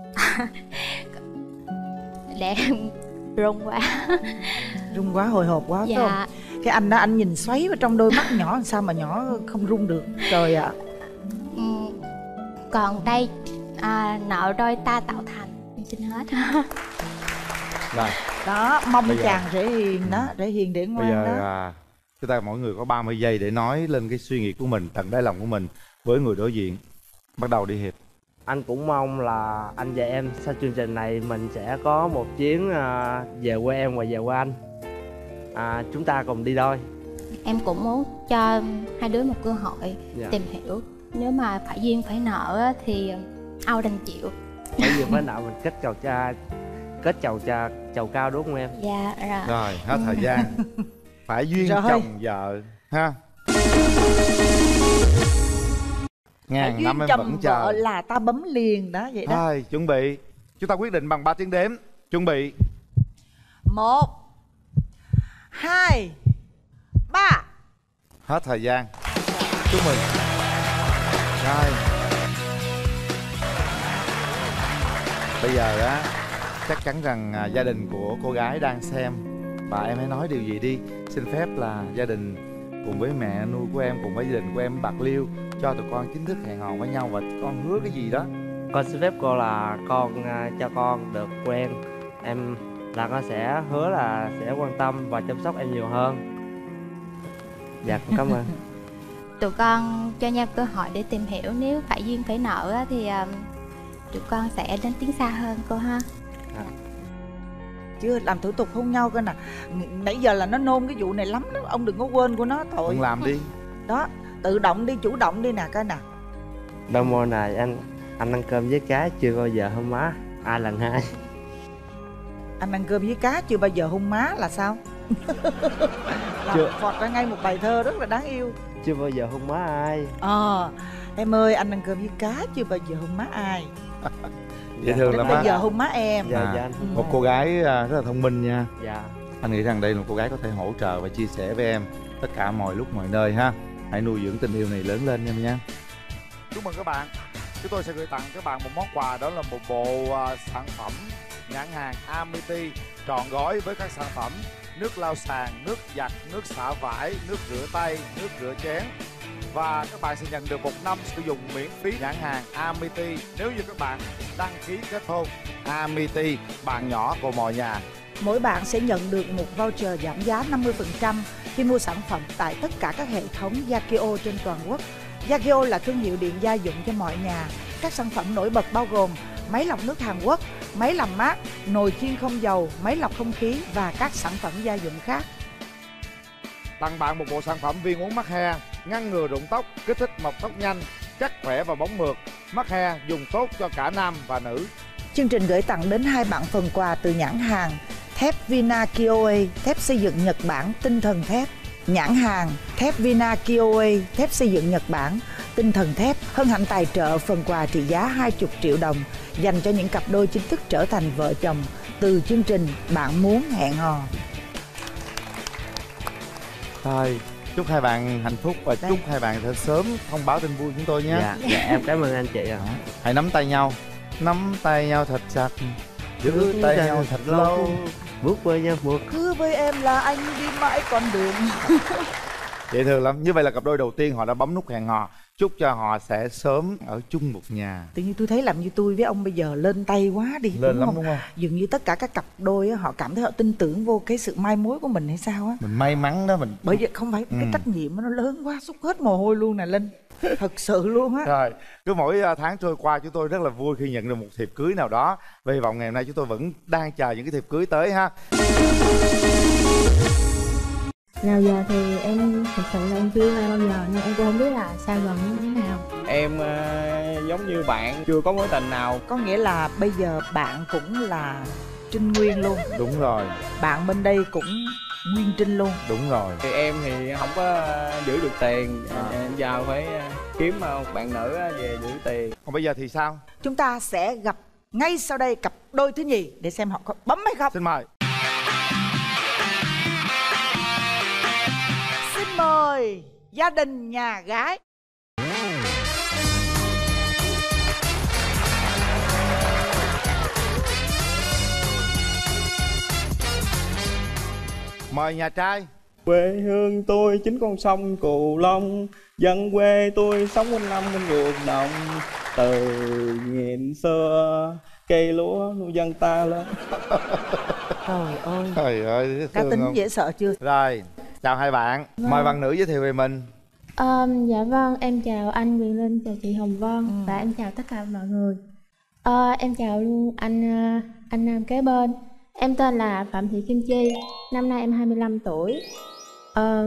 để run quá. Run quá, hồi hộp quá. Dạ. Phải không? Cái anh đó anh nhìn xoáy vào trong đôi mắt nhỏ, làm sao mà nhỏ không run được. Trời ạ. Ừ, còn đây à, nợ đôi ta tạo thành. Em xin hết. Rồi. Đó, mong Bây giờ- chàng rể hiền đó, rể hiền để Bây ngoan giờ đó. à, chúng ta mỗi người có ba mươi giây để nói lên cái suy nghĩ của mình, tận đáy lòng của mình với người đối diện. Bắt đầu đi Hiệp. Anh cũng mong là anh và em sau chương trình này mình sẽ có một chuyến à, về quê em và về quê anh. À, chúng ta cùng đi đôi. Em cũng muốn cho hai đứa một cơ hội Dạ. tìm hiểu. Nếu mà phải duyên phải nợ á, thì Âu đành chịu. Bởi vì mới nào mình kết chầu cha kết chầu cha chầu cao đúng không em? Dạ rồi. Rồi, hết thời gian. Phải duyên Rồi. chồng vợ ha. Ngàn Duyên năm em chồng vẫn vợ chờ. là ta bấm liền đó, vậy đó. Thôi, chuẩn bị. Chúng ta quyết định bằng ba tiếng đếm. Chuẩn bị. Một, hai, ba. Hết thời gian. Chúc mừng. Rồi. Bây giờ á, chắc chắn rằng à, gia đình của cô gái đang xem, và em hãy nói điều gì đi. Xin phép là gia đình cùng với mẹ nuôi của em, cùng với gia đình của em Bạc Liêu cho tụi con chính thức hẹn hò với nhau, và con hứa cái gì đó. Con xin phép cô là con à, cho con được quen em, là con sẽ hứa là sẽ quan tâm và chăm sóc em nhiều hơn. Dạ con cảm ơn. Tụi con cho nhau cơ hội để tìm hiểu. Nếu phải duyên phải nợ á, thì um, tụi con sẽ đến tiến xa hơn cô ha. Chưa làm thủ tục hôn nhau cơ nè. Nãy giờ là nó nôn cái vụ này lắm đó. Ông đừng có quên của nó thôi. Con làm đi. Đó, tự động đi, chủ động đi nè coi nè. Đâu mô này anh anh ăn cơm với cá chưa bao giờ hôn má. Ai lần hai. Anh ăn cơm với cá chưa bao giờ hôn má là sao? Là Chưa. phọt ra ngay một bài thơ rất là đáng yêu. Chưa bao giờ hôn má ai. Ờ, em ơi anh ăn cơm với cá chưa bao giờ hôn má ai. Dễ thương Đến lắm bây á. giờ hôn má em. Dạ dạ anh. Một cô gái à, rất là thông minh nha. Dạ. Anh nghĩ rằng đây là một cô gái có thể hỗ trợ và chia sẻ với em tất cả mọi lúc mọi nơi ha. Hãy nuôi dưỡng tình yêu này lớn lên em nha. Chúc mừng các bạn. Chúng tôi sẽ gửi tặng các bạn một món quà, đó là một bộ uh, sản phẩm nhãn hàng Amity trọn gói với các sản phẩm nước lau sàn, nước giặt, nước xả vải, nước rửa tay, nước rửa chén. Và các bạn sẽ nhận được một năm sử dụng miễn phí nhãn hàng Amity nếu như các bạn đăng ký kết hôn. Amity, bạn nhỏ của mọi nhà. Mỗi bạn sẽ nhận được một voucher giảm giá năm mươi phần trăm khi mua sản phẩm tại tất cả các hệ thống Yakio trên toàn quốc. Yakio là thương hiệu điện gia dụng cho mọi nhà. Các sản phẩm nổi bật bao gồm máy lọc nước Hàn Quốc, máy làm mát, nồi chiên không dầu, máy lọc không khí và các sản phẩm gia dụng khác. Tặng bạn một bộ sản phẩm viên uống mắc he, ngăn ngừa rụng tóc, kích thích mọc tóc nhanh, chắc khỏe và bóng mượt. Mắc he dùng tốt cho cả nam và nữ. Chương trình gửi tặng đến hai bạn phần quà từ nhãn hàng thép Vina Kioe, thép xây dựng Nhật Bản, tinh thần thép. Nhãn hàng thép Vina Kioe, thép xây dựng Nhật Bản, tinh thần thép hân hạnh tài trợ phần quà trị giá hai mươi triệu đồng dành cho những cặp đôi chính thức trở thành vợ chồng từ chương trình Bạn Muốn Hẹn Hò. Thôi, chúc hai bạn hạnh phúc và Đây. chúc hai bạn sẽ sớm thông báo tin vui chúng tôi nhé. Dạ, dạ em cảm ơn anh chị ạ. Hãy nắm tay nhau, nắm tay nhau thật chặt, giữ tay nhau thật lâu. Bước với nhau một. Cứ với em là anh đi mãi con đường. Dễ thương lắm. Như vậy là cặp đôi đầu tiên họ đã bấm nút hẹn hò. Chúc cho họ sẽ sớm ở chung một nhà. Tự nhiên tôi thấy làm như tôi với ông bây giờ lên tay quá đi. Lên đúng lắm không? đúng không? Dường như tất cả các cặp đôi á, họ cảm thấy họ tin tưởng vô cái sự mai mối của mình hay sao á. Mình may mắn đó mình. Bởi vì không phải Ừ. cái trách nhiệm nó lớn quá, xúc hết mồ hôi luôn nè Linh. Thật sự luôn á. Rồi, cứ mỗi à, tháng trôi qua chúng tôi rất là vui khi nhận được một thiệp cưới nào đó. Và hy vọng ngày hôm nay chúng tôi vẫn đang chờ những cái thiệp cưới tới ha. Nào giờ thì em thực sự là em chưa ai bao giờ nên em cũng không biết là sao gần như thế nào. Em ờ, giống như bạn chưa có mối tình nào. Có nghĩa là bây giờ bạn cũng là Trinh Nguyên luôn. Đúng rồi, Bạn bên đây cũng Nguyên Trinh luôn. đúng rồi. Thì em thì không có ờ, giữ được tiền, em giờ phải ờ, kiếm ờ, một bạn nữ ờ, về giữ tiền. Còn bây giờ thì sao? Chúng ta sẽ gặp ngay sau đây cặp đôi thứ nhì để xem họ có bấm hay không. Xin mời. Xin mời gia đình nhà gái. Mời nhà trai. Quê hương tôi chính con sông Cù Long, dân quê tôi sống quanh năm bên ruộng đồng. Từ nghìn xưa cây lúa nuôi dân ta lên. Trời ơi, Trời ơi, cá thương tính không? dễ sợ chưa? Rồi, chào hai bạn. Vâng. Mời bạn nữ giới thiệu về mình. À, dạ vâng, em chào anh Quyền Linh, chào chị Hồng Vân Ừ. và em chào tất cả mọi người. À, em chào luôn anh à, anh nam kế bên. Em tên là Phạm Thị Kim Chi, năm nay em hai mươi lăm tuổi. À,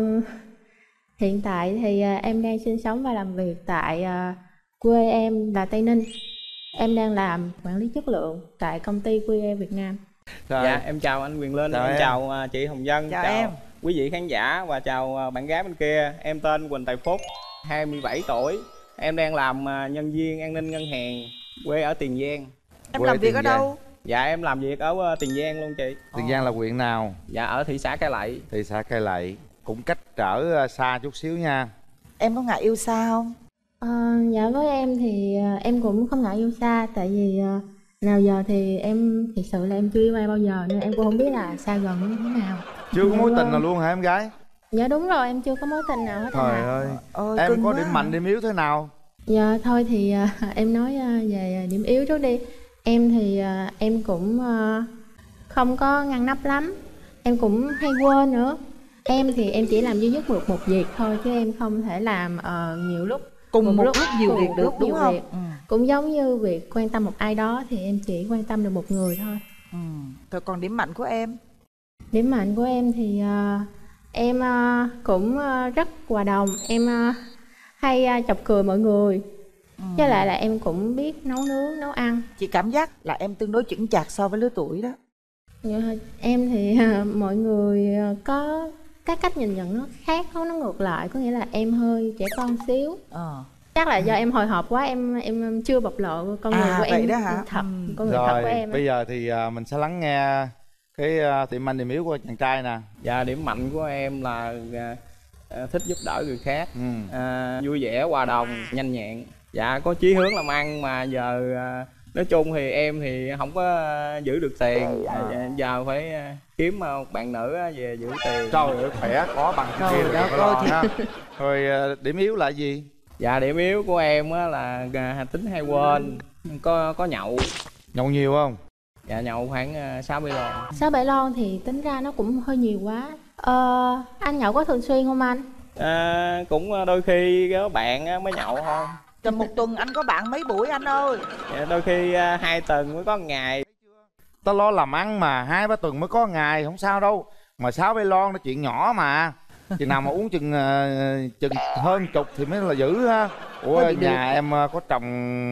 hiện tại thì à, em đang sinh sống và làm việc tại à, quê em là Tây Ninh. Em đang làm quản lý chất lượng tại công ty quy e Việt Nam. Rồi. Dạ em chào anh Quyền Linh, Chào em em. chào à, chị Hồng Vân, Chào em. quý vị khán giả và chào à, bạn gái bên kia. Em tên Quỳnh Tài Phúc, hai mươi bảy tuổi. Em đang làm à, nhân viên an ninh ngân hàng, quê ở Tiền Giang. Em Quê làm việc Tiền ở Giang. đâu? Dạ em làm việc ở à, Tiền Giang luôn chị. Tiền Giang là huyện nào? Dạ ở thị xã Cai Lậy. Thị xã Cai Lậy. Cũng cách trở ờ, xa chút xíu nha. Em có ngại yêu xa không? À, dạ với em thì à, em cũng không ngại yêu xa, tại vì à, nào giờ thì em thật sự là em chưa yêu ai bao giờ nên em cũng không biết là xa gần như thế nào. Chưa có mối Dạ tình vâng. nào luôn hả em gái? Dạ đúng rồi, em chưa có mối tình nào hết. Trời à. ơi. Ôi, Em cưng có quá điểm à. mạnh điểm yếu thế nào? Dạ thôi thì à, em nói à, về điểm yếu trước đi. Em thì à, em cũng à, không có ngăn nắp lắm, em cũng hay quên nữa. Em thì em chỉ làm duy nhất một một việc thôi chứ em không thể làm ờ, nhiều lúc. Cùng một lúc nhiều cùng việc một được, lúc đúng nhiều không? việc. Ừ. Cũng giống như việc quan tâm một ai đó thì em chỉ quan tâm được một người thôi. Ừ. Rồi còn điểm mạnh của em? Điểm mạnh của em thì ờ, em ờ, cũng ờ, rất hòa đồng, em ờ, hay ờ, chọc cười mọi người. Ừ. Với lại là em cũng biết nấu nướng, nấu ăn. Chị cảm giác là em tương đối chững chạc so với lứa tuổi đó. Dạ, em thì ờ, mọi người ờ, có cái cách nhìn nhận nó khác, nó nó ngược lại, có nghĩa là em hơi trẻ con xíu. Ờ. Chắc là do em hồi hộp quá, em em chưa bộc lộ con người À, của vậy em đó hả? thật, Ừ. con người thật của Rồi, em á. bây giờ thì ờ, mình sẽ lắng nghe cái ờ, điểm mạnh điểm yếu của chàng trai nè. Dạ điểm mạnh của em là à, à, thích giúp đỡ người khác, Ừ. à, vui vẻ, hòa đồng, nhanh nhẹn. Dạ có chí hướng làm ăn mà giờ à, nói chung thì em thì không có à, giữ được tiền. À, dạ, giờ phải à, kiếm một bạn nữ á, về giữ tiền. Trời ơi, khỏe có bằng Trời kia đất rồi ơi, lo thì- ha. Rồi ờ, điểm yếu là gì? Dạ điểm yếu của em á là à, tính hay quên, có có nhậu. Nhậu nhiều không? Dạ nhậu khoảng à, sáu bảy lon. Sáu bảy lon thì tính ra nó cũng hơi nhiều quá. Ờ, anh nhậu có thường xuyên không anh? À, cũng đôi khi có bạn á, mới nhậu thôi. Trong một tuần anh có bạn mấy buổi anh ơi? Dạ, đôi khi à, hai tuần mới có một ngày. Ta lo làm ăn mà hai ba tuần mới có ngày không sao đâu. Mà sáu bê lon nó chuyện nhỏ mà. Chừng nào mà uống chừng ờ, chừng hơn chục thì mới là dữ ha. Ủa Hơi bị nhà em ờ, có trồng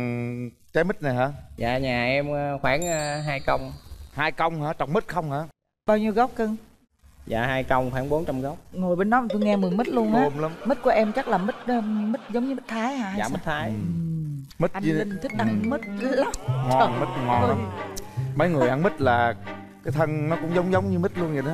trái mít này hả? Dạ nhà em à, khoảng à, hai công. Hai công hả? Trồng mít không hả? Bao nhiêu gốc cưng? Dạ hai công khoảng bốn trăm gốc. Ngồi bên đó mà tôi nghe mùi mít luôn á. Thơm lắm. Mít của em chắc là mít ờ, mít giống như mít Thái hả? Hay Dạ sao? mít Thái. Mít Anh với- Linh thích ăn mít lắm. ngon, mít ngon lắm. Mấy người ăn mít là cái thân nó cũng giống giống như mít luôn vậy đó.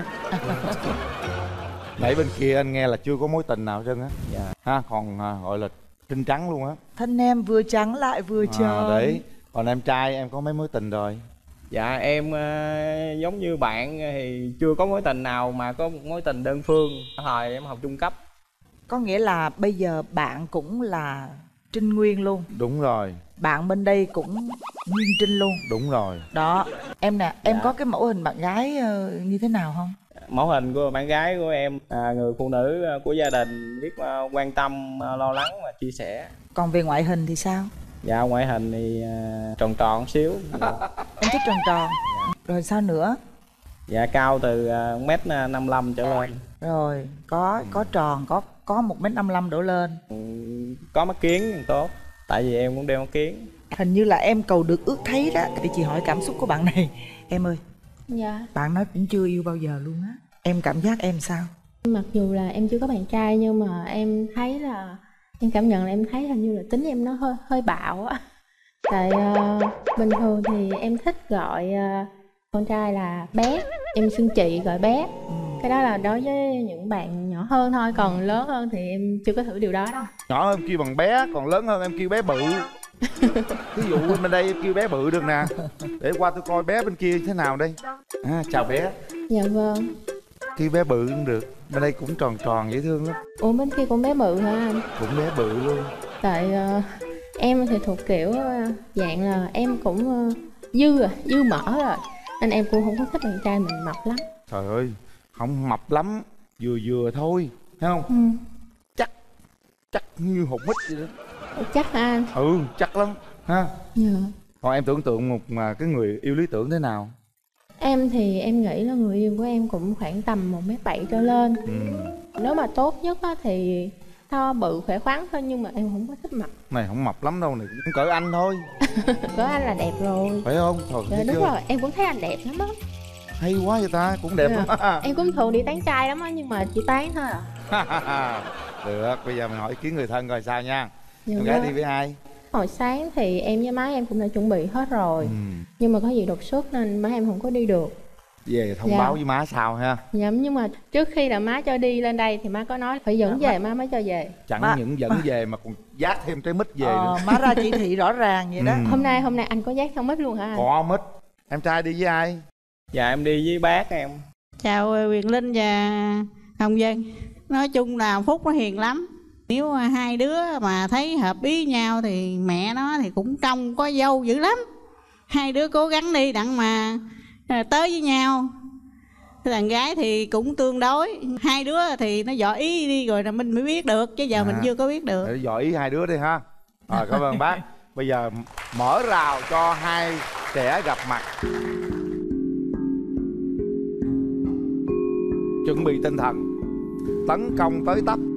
Nãy bên kia anh nghe là chưa có mối tình nào hết trơn á. Dạ. Ha, còn à, gọi là trinh trắng luôn á. Thân em vừa trắng lại vừa tròn. À, đấy. Còn em trai em có mấy mối tình rồi? Dạ em à, giống như bạn thì chưa có mối tình nào mà có một mối tình đơn phương. Thời em học trung cấp. Có nghĩa là bây giờ bạn cũng là Trinh Nguyên luôn. Đúng rồi, Bạn bên đây cũng Nguyên Trinh luôn. đúng rồi. Đó, em nè, em Dạ. có cái mẫu hình bạn gái ờ, như thế nào không? Mẫu hình của bạn gái của em à, người phụ nữ à, của gia đình, biết à, quan tâm, à, lo lắng và chia sẻ. Còn về ngoại hình thì sao? Dạ ngoại hình thì à, tròn tròn xíu. Em thích tròn tròn. Rồi sao nữa? Dạ cao từ à, mét năm lăm trở lên. Rồi, có có tròn, có có một mét năm mươi lăm đổ lên. Ừ, có mắt kiến thì tốt. Tại vì em cũng đeo mắt kiến. Hình như là em cầu được ước thấy đó. Để chị hỏi cảm xúc của bạn này. Em ơi, Dạ. bạn nói cũng chưa yêu bao giờ luôn á. Em cảm giác em sao? Mặc dù là em chưa có bạn trai nhưng mà em thấy là em cảm nhận là em thấy hình như là tính em nó hơi hơi bạo á. Tại ờ, bình thường thì em thích gọi ờ, con trai là bé, em xưng chị gọi bé. Cái đó là đối với những bạn nhỏ hơn thôi, còn lớn hơn thì em chưa có thử điều đó đâu. Nhỏ hơn em kêu bằng bé, còn lớn hơn em kêu bé bự. Ví dụ bên đây em kêu bé bự được nè. Để qua tôi coi bé bên kia thế nào đây. À, chào bé. Dạ vâng. kêu bé bự cũng được. Bên đây cũng tròn tròn dễ thương lắm. Ủa bên kia cũng bé bự hả anh? Cũng bé bự luôn. Tại uh, em thì thuộc kiểu uh, dạng là em cũng uh, dư à, dư mỡ rồi. Nên em cũng không có thích bạn trai mình mập lắm. Trời ơi, không mập lắm, vừa vừa thôi, thấy không? Ừ. Chắc, chắc như hột mít vậy đó. Chắc hả anh? Ừ, chắc lắm, ha. Dạ. Còn em tưởng tượng một mà cái người yêu lý tưởng thế nào? Em thì em nghĩ là người yêu của em cũng khoảng tầm một mét bảy trở lên. Ừ. Nếu mà tốt nhất á, thì to bự khỏe khoắn thôi, nhưng mà em không có thích mập. Này không mập lắm đâu, này cũng cỡ anh thôi. Cỡ anh là đẹp rồi. Phải không? Trời, Dạ đúng chưa? rồi, em cũng thấy anh đẹp lắm á. Hay quá vậy ta, cũng đẹp Dạ. lắm. Em cũng thường đi tán trai lắm á, nhưng mà chỉ tán thôi à. Được, bây giờ mình hỏi ý kiến người thân coi sao nha. Dạ Em gái vâng. đi với ai? Hồi sáng thì em với má em cũng đã chuẩn bị hết rồi. Ừ. Nhưng mà có gì đột xuất nên má em không có đi được. Về thông Dạ. báo với má sao ha. Dạ, nhưng mà trước khi là má cho đi lên đây thì má có nói phải dẫn Dạ, về má mới cho về. Chẳng Má- những dẫn về mà còn dát thêm trái mít về Ờ, nữa. má ra chỉ thị rõ ràng vậy đó. Ừ. Hôm nay hôm nay anh có dắt theo mít luôn hả anh? Có mít. Em trai đi với ai? Dạ em đi với bác em. Chào Quyền Linh và Hồng Vân. Nói chung là Phúc nó hiền lắm. Nếu hai đứa mà thấy hợp ý nhau thì mẹ nó thì cũng trông có dâu dữ lắm. Hai đứa cố gắng đi đặng mà tới với nhau. Thằng gái thì cũng tương đối. Hai đứa thì nó dò ý đi rồi là mình mới biết được. Chứ giờ À. mình chưa có biết được. Để dò ý hai đứa đi ha. Rồi cảm ơn bác. Bây giờ mở rào cho hai trẻ gặp mặt. Chuẩn bị tinh thần, tấn công tới tấp.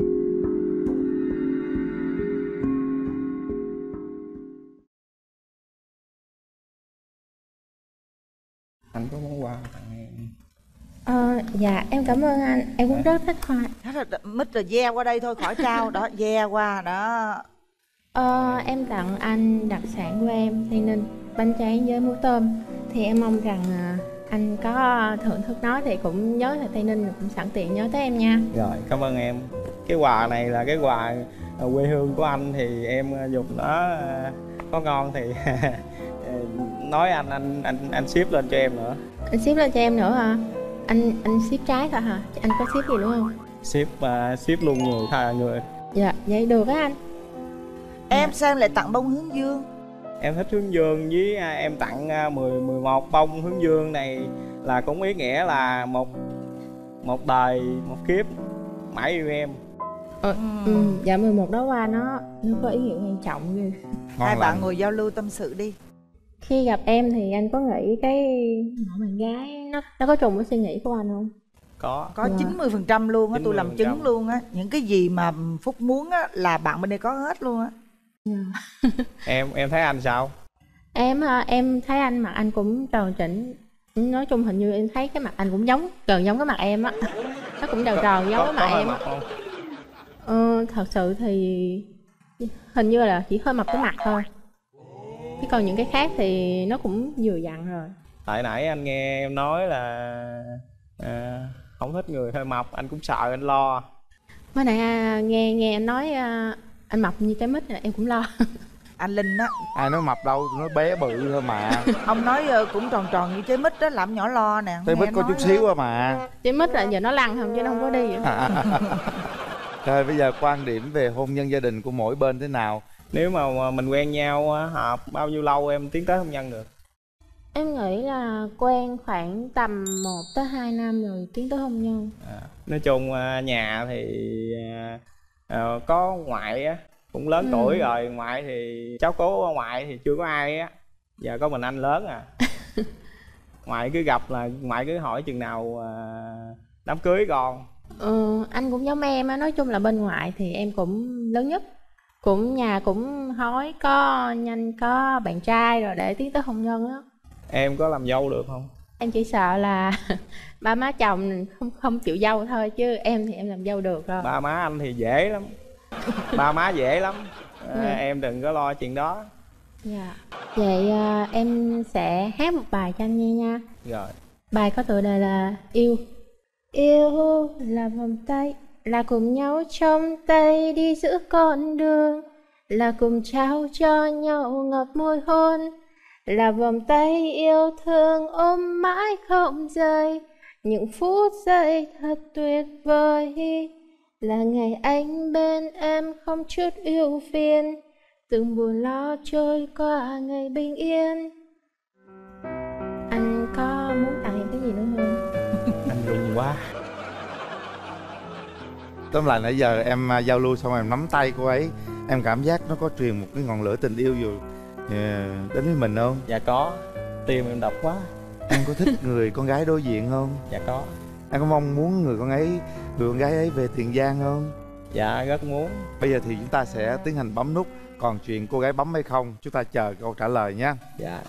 Anh có món quà tặng em. Ờ, dạ em cảm ơn anh, em cũng rất thích hoa. Hết rồi, mít rồi ve qua đây thôi khỏi trao đó, ve qua đó. Ờ, em tặng anh đặc sản của em, Tây Ninh, bánh tráng với muối tôm. Thì em mong rằng à, anh có thưởng thức nó thì cũng nhớ là Tây Ninh, cũng sẵn tiện nhớ tới em nha. Rồi cảm ơn em. Cái quà này là cái quà quê hương của anh thì em dùng nó có ngon thì nói anh anh anh anh ship lên cho em nữa. Anh ship lên cho em nữa hả? Anh anh ship trái thôi hả? Anh có ship gì đúng không? Ship uh, ship luôn người tha người. Dạ, vậy được á anh. Em sao em lại tặng bông hướng dương? Em thích hướng dương với à, em tặng à, mười, mười một bông hướng dương này là cũng ý nghĩa là một một đời một kiếp mãi yêu em. Ờ, ừ, dạ mười một đó qua nó nó có ý nghĩa quan trọng ghê. Hai bạn ngồi giao lưu tâm sự đi. Khi gặp em thì anh có nghĩ cái mẫu bạn gái nó nó có trùng với suy nghĩ của anh không? Có. Có chín mươi phần trăm luôn á, tôi làm chứng luôn á. Những cái gì mà Phúc muốn á là bạn bên đây có hết luôn á. em em thấy anh sao? Em em thấy anh mặt anh cũng tròn chỉnh. Nói chung hình như em thấy cái mặt anh cũng giống gần giống cái mặt em á. Nó cũng tròn tròn giống có, cái mặt có em á. Ờ, thật sự thì hình như là chỉ hơi mập cái mặt thôi. Chứ còn những cái khác thì nó cũng vừa dặn rồi. Tại nãy anh nghe em nói là à, không thích người hơi mập, anh cũng sợ anh lo. Mới nãy à, nghe nghe anh nói à, anh mập như trái mít này, em cũng lo. Anh Linh á. Ai nói mập đâu, nó bé bự thôi mà. Ông nói uh, cũng tròn tròn như trái mít đó, làm nhỏ lo nè. Trái mít có chút xíu à mà. Trái mít là giờ nó lăn không chứ nó không có đi. Rồi bây giờ quan điểm về hôn nhân gia đình của mỗi bên thế nào? Nếu mà mình quen nhau hợp bao nhiêu lâu em tiến tới hôn nhân được? Em nghĩ là quen khoảng tầm một tới hai năm rồi tiến tới hôn nhân. À, nói chung nhà thì à, có ngoại á, cũng lớn ừ. tuổi rồi, ngoại thì cháu cố ngoại thì chưa có ai á, giờ có mình anh lớn à. Ngoại cứ gặp là ngoại cứ hỏi chừng nào à, đám cưới con. Ừ, anh cũng giống em á, nói chung là bên ngoại thì em cũng lớn nhất, cũng nhà cũng hỏi có nhanh có bạn trai rồi để tiến tới hôn nhân á. Em có làm dâu được không? Em chỉ sợ là ba má chồng không không chịu dâu thôi, chứ em thì em làm dâu được rồi. Ba má anh thì dễ lắm. Ba má dễ lắm. À, dạ. Em đừng có lo chuyện đó. Dạ. Vậy à, em sẽ hát một bài cho anh nghe nha. Rồi. Bài có tựa đề là Yêu. Yêu là vòng tay, là cùng nhau trong tay đi giữa con đường, là cùng trao cho nhau ngọt môi hôn, là vòng tay yêu thương ôm mãi không rời, những phút giây thật tuyệt vời, là ngày anh bên em không chút ưu phiền, từng buồn lo trôi qua ngày bình yên. Anh có muốn tặng em cái gì nữa không? Anh run quá. Tóm lại nãy giờ em uh, giao lưu xong em nắm tay cô ấy, em cảm giác nó có truyền một cái ngọn lửa tình yêu dù uh, đến với mình không? Dạ có. Tim em đập quá. Em có thích người con gái đối diện không? Dạ có. Em có mong muốn người con ấy, người con gái ấy về Tiền Giang không? Dạ rất muốn. Bây giờ thì chúng ta sẽ tiến hành bấm nút. Còn chuyện cô gái bấm hay không, chúng ta chờ câu trả lời nhé. Dạ.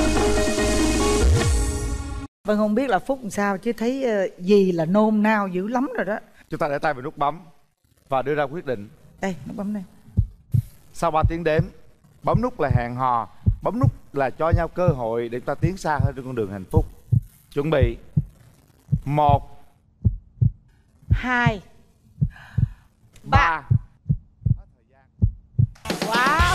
Vâng, không biết là Phúc làm sao chứ thấy uh, gì là nôn nao dữ lắm rồi đó. Chúng ta để tay vào nút bấm và đưa ra quyết định. Đây, nút bấm đây. Sau ba tiếng đếm, bấm nút là hẹn hò, bấm nút là cho nhau cơ hội để chúng ta tiến xa hơn trên con đường hạnh phúc. Chuẩn bị. Một, hai, ba. Wow.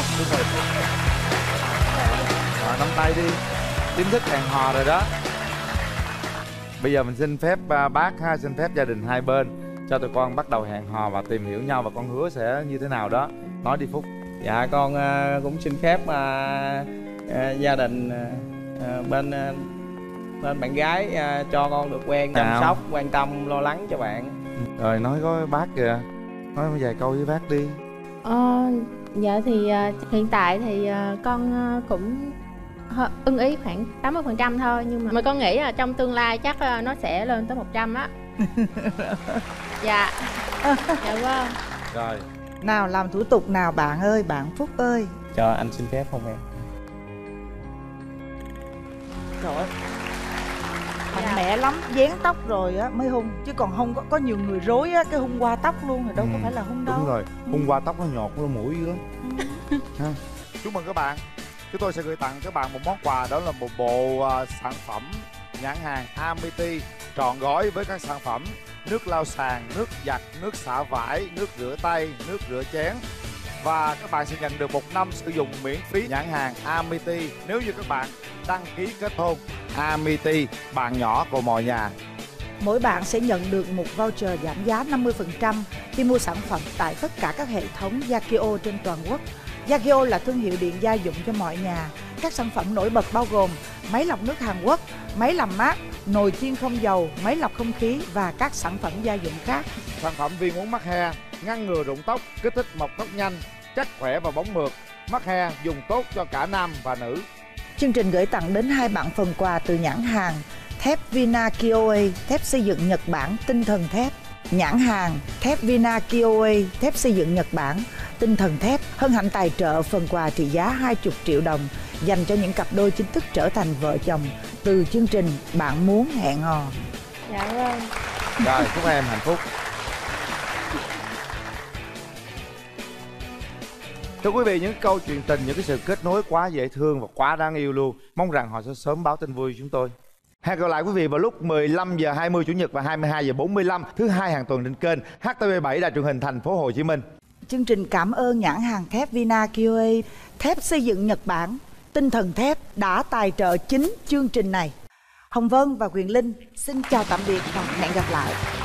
Rồi, nắm tay đi. Chính thức hẹn hò rồi đó. Bây giờ mình xin phép uh, bác ha, xin phép gia đình hai bên cho tụi con bắt đầu hẹn hò và tìm hiểu nhau, và con hứa sẽ như thế nào đó. Nói đi Phúc. Dạ con uh, cũng xin phép uh, uh, gia đình uh, bên uh, bên bạn gái uh, cho con được quen, chăm Nào. sóc, quan tâm, lo lắng cho bạn. Rồi nói có bác kìa, nói vài câu với bác đi. Ờ, dạ thì uh, hiện tại thì uh, con uh, cũng hơ- ưng ý khoảng tám mươi phần trăm thôi, nhưng mà mà con nghĩ là trong tương lai chắc uh, nó sẽ lên tới một trăm á. Dạ. Dạ vâng. Rồi. Nào làm thủ tục nào bạn ơi, bạn Phúc ơi. Cho anh xin phép không em? Trời ơi, mạnh mẽ lắm, dán tóc rồi á mới hung, chứ còn không có có nhiều người rối á cái hung qua tóc luôn thì đâu Ừ, có phải là hung đâu. Đúng rồi, hung qua tóc nó nhột nó mũi dữ lắm. Ha. Chúc mừng các bạn. Chúng tôi sẽ gửi tặng các bạn một món quà, đó là một bộ uh, sản phẩm nhãn hàng Amity trọn gói với các sản phẩm nước lau sàn, nước giặt, nước xả vải, nước rửa tay, nước rửa chén. Và các bạn sẽ nhận được một năm sử dụng miễn phí nhãn hàng Amity nếu như các bạn đăng ký kết hôn. Amity, bạn nhỏ của mọi nhà. Mỗi bạn sẽ nhận được một voucher giảm giá năm mươi phần trăm khi mua sản phẩm tại tất cả các hệ thống Yakio trên toàn quốc. Yakio là thương hiệu điện gia dụng cho mọi nhà. Các sản phẩm nổi bật bao gồm máy lọc nước Hàn Quốc, máy làm mát, nồi chiên không dầu, máy lọc không khí và các sản phẩm gia dụng khác. Sản phẩm viên uống mắc he, ngăn ngừa rụng tóc, kích thích mọc tóc nhanh, chắc khỏe và bóng mượt. Mắc he dùng tốt cho cả nam và nữ. Chương trình gửi tặng đến hai bạn phần quà từ nhãn hàng thép Vina Kioe, thép xây dựng Nhật Bản, tinh thần thép. Nhãn hàng thép Vina Kioe, thép xây dựng Nhật Bản, tinh thần thép hân hạnh tài trợ phần quà trị giá hai mươi triệu đồng dành cho những cặp đôi chính thức trở thành vợ chồng từ chương trình Bạn Muốn Hẹn Hò. Dạ vâng. Rồi, chúc em hạnh phúc. Thưa quý vị, những câu chuyện tình, những cái sự kết nối quá dễ thương và quá đáng yêu luôn. Mong rằng họ sẽ sớm báo tin vui chúng tôi. Hẹn gặp lại quý vị vào lúc mười lăm giờ hai mươi Chủ nhật và hai mươi hai giờ bốn mươi lăm thứ hai hàng tuần trên kênh hát tê vê bảy Đài Truyền hình Thành phố Hồ Chí Minh. Chương trình cảm ơn nhãn hàng thép Vina Kioe, thép xây dựng Nhật Bản, tinh thần thép đã tài trợ chính chương trình này. Hồng Vân và Quyền Linh xin chào tạm biệt và hẹn gặp lại.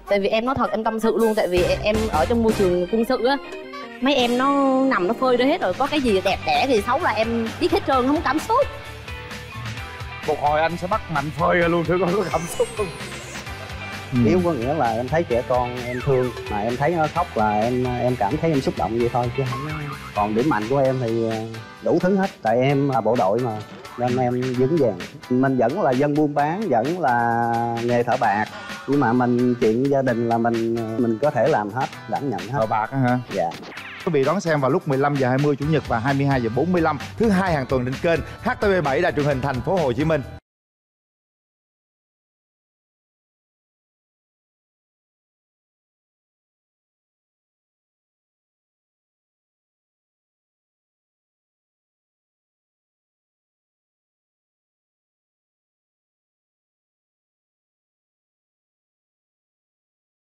Tại vì em nói thật, em tâm sự luôn. Tại vì em ở trong môi trường quân sự á, mấy em nó nằm nó phơi ra hết rồi. Có cái gì đẹp đẽ gì xấu là em biết hết trơn, không cảm xúc. Một hồi anh sẽ bắt mạnh phơi ra luôn thử coi có cảm xúc không. Ừ. Yếu có nghĩa là em thấy trẻ con em thương, mà em thấy nó khóc là em em cảm thấy em xúc động vậy thôi chứ không. Còn điểm mạnh của em thì đủ thứ hết, tại em là bộ đội mà nên em vững vàng. Mình vẫn là dân buôn bán, vẫn là nghề thợ bạc, nhưng mà mình chuyện gia đình là mình mình có thể làm hết, đảm nhận hết. Thợ bạc á hả? Dạ. Quý vị đón xem vào lúc mười lăm giờ hai mươi chủ nhật và hai mươi hai giờ bốn mươi lăm thứ hai hàng tuần trên kênh H T V bảy Đài truyền hình Thành phố Hồ Chí Minh.